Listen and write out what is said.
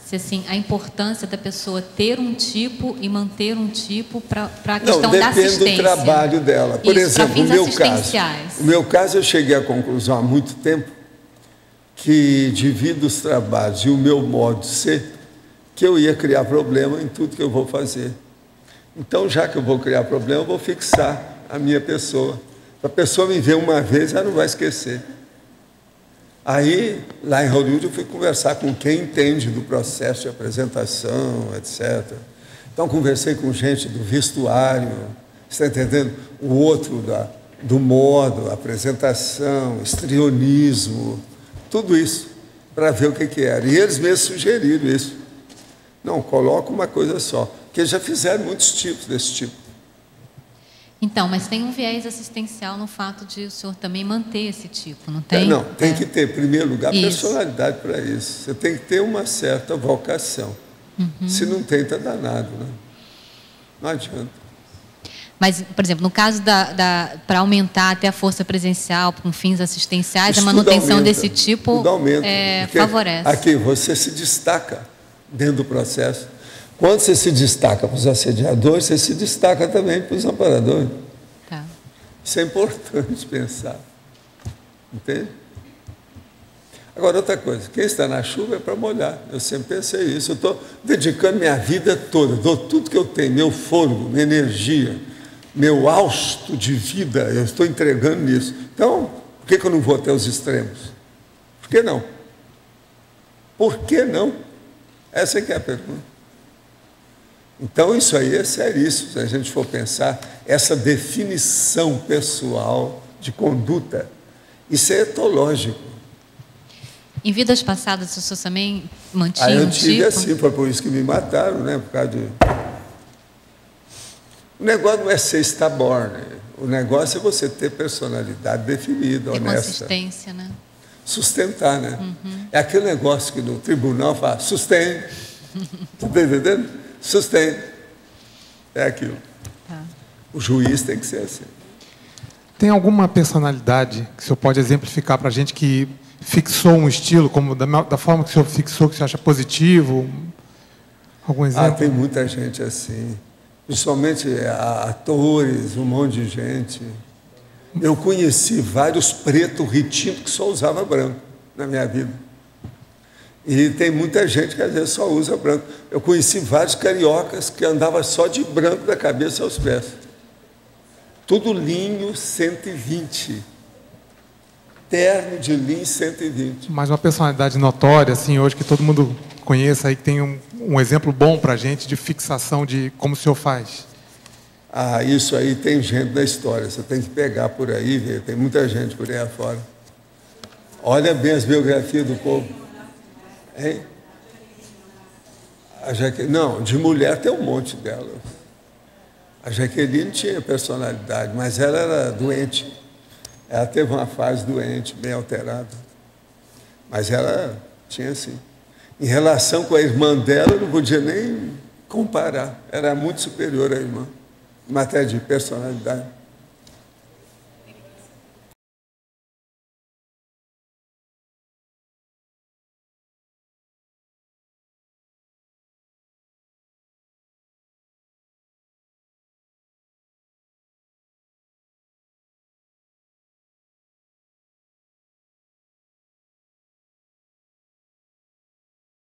Se, assim, a importância da pessoa ter um tipo e manter um tipo para a questão da assistência. Depende do trabalho dela. Por exemplo, o meu caso, eu cheguei à conclusão há muito tempo que, devido aos trabalhos e o meu modo de ser, que eu ia criar problema em tudo que eu vou fazer. Então, já que eu vou criar problema, eu vou fixar a minha pessoa. Se a pessoa me ver uma vez, ela não vai esquecer. Aí, lá em Hollywood, eu fui conversar com quem entende do processo de apresentação, etc. Então, conversei com gente do vestuário, você está entendendo? O outro do modo, apresentação, histrionismo, tudo isso, para ver o que era. E eles mesmos sugeriram isso. Não, coloca uma coisa só, porque já fizeram muitos tipos desse tipo. Então, mas tem um viés assistencial no fato de o senhor também manter esse tipo, não tem? Não, tem que ter, em primeiro lugar, personalidade para isso. Você tem que ter uma certa vocação. Se não tem, está danado, né? Não adianta. Mas, por exemplo, no caso para aumentar até a força presencial com fins assistenciais, a manutenção desse tipo favorece. Aqui, você se destaca dentro do processo. Quando você se destaca para os assediadores, você se destaca também para os amparadores. Tá. Isso é importante pensar. Entende? Agora, outra coisa, quem está na chuva é para molhar. Eu sempre pensei isso. Eu estou dedicando minha vida toda, dou tudo que eu tenho, meu fôlego, minha energia, meu hausto de vida, eu estou entregando nisso. Então, por que eu não vou até os extremos? Por que não? Por que não? Essa é que é a pergunta. Então, isso aí é seríssimo, se a gente for pensar, essa definição pessoal de conduta, isso é etológico. Em vidas passadas, o senhor também mantinha eu um tive tipo? assim, foi por isso que me mataram, né? Por causa de... O negócio não é ser stubborn, o negócio é você ter personalidade definida, honesta. Consistência, né? Sustentar, né? É aquele negócio que no tribunal fala, sustém. Você está entendendo? Sustém. É aquilo. Tá. O juiz tem que ser assim. Tem alguma personalidade que o senhor pode exemplificar para a gente que fixou um estilo, como da forma que o senhor fixou, que o senhor acha positivo? Algum exemplo? Tem muita gente assim. Principalmente atores, um monte de gente. Eu conheci vários pretos retinos que só usava branco na minha vida. E tem muita gente que às vezes só usa branco. Eu conheci vários cariocas que andavam só de branco da cabeça aos pés. Tudo linho 120. Terno de linho 120. Mas uma personalidade notória, assim, hoje que todo mundo conheça aí, que tem um exemplo bom para a gente de fixação de como o senhor faz. Isso aí tem gente na história. Você tem que pegar por aí, ver. Tem muita gente por aí afora. Olha bem as biografias do povo. Hein? Não, de mulher tem um monte delas. A Jaqueline tinha personalidade, mas ela era doente. Ela teve uma fase doente, bem alterada. Mas ela tinha sim. Em relação com a irmã dela, não podia nem comparar. Era muito superior à irmã, em matéria de personalidade.